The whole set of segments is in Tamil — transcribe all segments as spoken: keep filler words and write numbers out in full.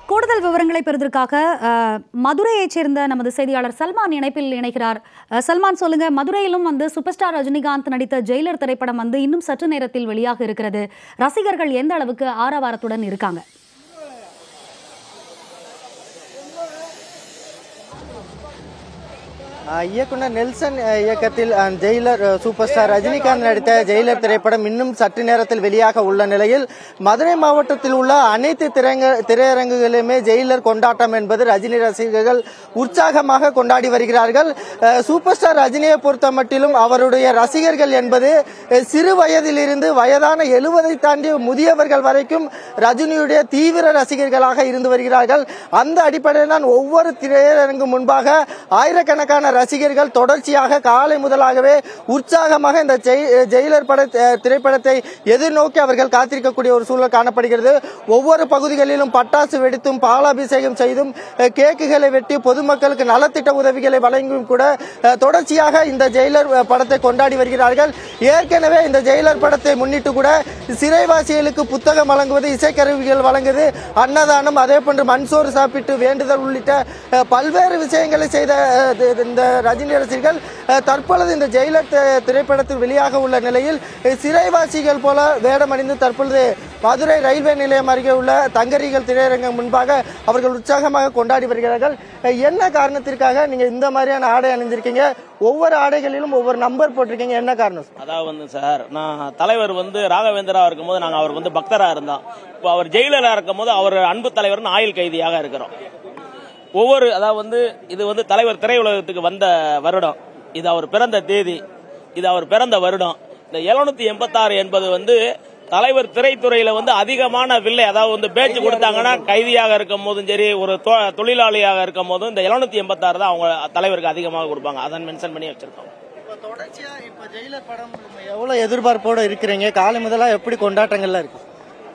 கூடுதல் விவரங்களை பெறுவதற்காக மதுரையைச் சேர்ந்த நமது செய்தியாளர் சல்மான் இணைப்பில் இணைகிறார். சல்மான், சொல்லுங்க, மதுரையிலும் வந்து சூப்பர் ஸ்டார் ரஜினிகாந்த் நடித்த ஜெயிலர் திரைப்படம் வந்து இன்னும் சற்று நேரத்தில் வெளியாக இருக்கிறது. ரசிகர்கள் எந்த அளவுக்கு ஆரவாரத்துடன் இருக்காங்க? இயக்குனர் நெல்சன் இயக்கத்தில் ஜெயிலர் சூப்பர் ஸ்டார் ரஜினிகாந்த் நடித்த ஜெயிலர் திரைப்படம் இன்னும் சற்று நேரத்தில் வெளியாக உள்ள நிலையில் மதுரை மாவட்டத்தில் உள்ள அனைத்து திரையரங்குகளிலுமே ஜெயிலர் கொண்டாட்டம் என்பது ரஜினி ரசிகர்கள் உற்சாகமாக கொண்டாடி வருகிறார்கள். சூப்பர் ஸ்டார் ரஜினியை பொறுத்த மட்டிலும் அவருடைய ரசிகர்கள் என்பது சிறு வயதிலிருந்து வயதான எழுபதை தாண்டிய முதியவர்கள் வரைக்கும் ரஜினியுடைய தீவிர ரசிகர்களாக இருந்து வருகிறார்கள். அந்த அடிப்படையில் தான் ஒவ்வொரு திரையரங்கு முன்பாக ஆயிரக்கணக்கான ரசிகர்கள் தொடர்ச்சியாக காலை முதலாகவே உற்சாகமாக இந்த ஜெயிலர் பட திரைப்படத்தை எதிர்நோக்கி அவர்கள் காத்திருக்கக்கூடிய ஒரு சூழல் காணப்படுகிறது. ஒவ்வொரு பகுதிகளிலும் பட்டாசு வெடித்தும் பாலாபிஷேகம் செய்தும் கேக்குகளை வெட்டி பொதுமக்களுக்கு நலத்திட்ட உதவிகளை வழங்கியும் கூட தொடர்ச்சியாக இந்த ஜெயிலர் படத்தை கொண்டாடி வருகிறார்கள். ஏற்கனவே இந்த ஜெயிலர் படத்தை முன்னிட்டு கூட சிறைவாசிகளுக்கு புத்தகம் வழங்குவது, இசைக்கருவிகள் வழங்குவது, அன்னதானம், அதே போன்று மண்சோறு சாப்பிட்டு வேண்டுதல் உள்ளிட்ட பல்வேறு விஷயங்களை செய்த இந்த ரஜினி ரசிகர்கள் தற்பொழுது இந்த ஜெயிலர் திரைப்படத்தில் வெளியாக உள்ள நிலையில் சிறைவாசிகள் போல வேடமணிந்து தற்பொழுது மதுரை ரயில்வே நிலையம் அருகே உள்ள தங்கரிகள் திரையரங்கம் முன்பாக அவர்கள் உற்சாகமாக கொண்டாடி வருகிறார்கள். என்ன காரணத்திற்காக நீங்க இந்த மாதிரியான ஆடை அணிஞ்சிருக்கீங்க? ஒவ்வொரு ஆடைகளிலும் ஒவ்வொரு நம்பர் போட்டிருக்கீங்க, என்ன காரணம்? அதாவது வந்து சார், நான் தலைவர் வந்து ராகவேந்திரா இருக்கும் போது நாங்கள் அவருக்கு வந்து பக்தரா இருந்தோம். இப்போ அவர் ஜெயிலரா இருக்கும் போது அவர் அன்பு தலைவர் ஆயுள் கைதியாக இருக்கிறோம். ஒவ்வொரு அதாவது வந்து இது வந்து தலைவர் திரையுலகத்துக்கு வந்த வருடம், இது அவர் பிறந்த தேதி, இது அவர் பிறந்த வருடம். இந்த எழுநூத்தி எண்பத்தி ஆறு என்பது வந்து தலைவர் திரைத்துறையில வந்து அதிகமான வில்லை, அதாவது வந்து பேச்சு கொடுத்தாங்கன்னா கைதியாக இருக்கும் போதும் சரி, ஒரு தொழிலாளியாக இருக்கும் போதும் இந்த எழுநூத்தி எண்பத்தி ஆறு தான் அவங்க தலைவருக்கு அதிகமாக கொடுப்பாங்க. அதான் மென்ஷன் பண்ணி வச்சிருக்கோம். தொடர்ச்சியா இப்ப ஜெயிலர் படம் எவ்வளவு எதிர்பார்ப்போட இருக்கிறீங்க? காலை முதலா எப்படி கொண்டாட்டங்கள்லாம் இருக்கு?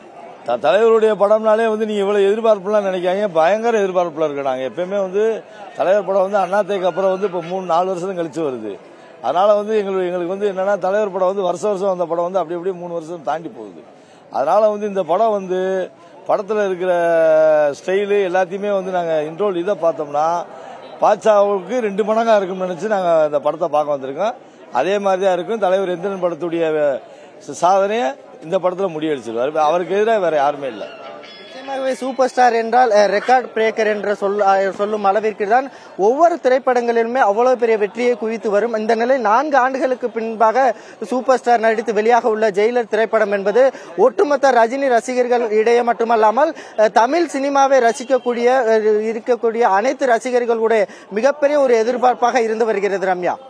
தலைவருடைய படம்னாலே வந்து நீங்க இவ்வளவு எதிர்பார்ப்புலாம் நினைக்காங்க, பயங்கர எதிர்பார்ப்புல இருக்கு. நாங்க எப்பயுமே வந்து தலைவர் படம் வந்து அண்ணாத்தைக்கு அப்புறம் வந்து இப்ப மூணு நாலு வருஷம் கழிச்சு வருது. அதனால வந்து எங்களுக்கு எங்களுக்கு வந்து என்னன்னா தலைவர் படம் வந்து வருஷம் வருஷம் வந்த படம் வந்து அப்படி அப்படியே மூணு வருஷம் தாண்டி போகுது. அதனால வந்து இந்த படம் வந்து படத்துல இருக்கிற ஸ்டைலு எல்லாத்தையுமே வந்து நாங்க இன்ட்ரோல் இதை பார்த்தோம்னா பாட்சாவுக்கு ரெண்டு மடங்கா இருக்கும்னு நினைச்சு நாங்க இந்த படத்தை பார்க்க வந்திருக்கோம். அதே மாதிரிதான் இருக்கும். தலைவர் எந்திரன் படத்துடைய சாதனையை இந்த படத்துல முடிவெடுச்சிருவாரு. அவருக்கு எதிராக வேற யாருமே இல்லை. நிச்சயமாகவே சூப்பர் ஸ்டார் என்றால் ரெக்கார்ட் பிரேக்கர் என்ற சொல்லும் அளவிற்கு தான் ஒவ்வொரு திரைப்படங்களிலுமே அவ்வளவு பெரிய வெற்றியை குவித்து வரும். இந்த நிலை நான்கு ஆண்டுகளுக்கு பின்பாக சூப்பர் ஸ்டார் நடித்து வெளியாக உள்ள ஜெயிலர் திரைப்படம் என்பது ஒட்டுமொத்த ரஜினி ரசிகர்கள் இடையே மட்டுமல்லாமல் தமிழ் சினிமாவை ரசிக்கக்கூடிய இருக்கக்கூடிய அனைத்து ரசிகர்களுடைய மிகப்பெரிய ஒரு எதிர்பார்ப்பாக இருந்து வருகிறது. ரம்யா.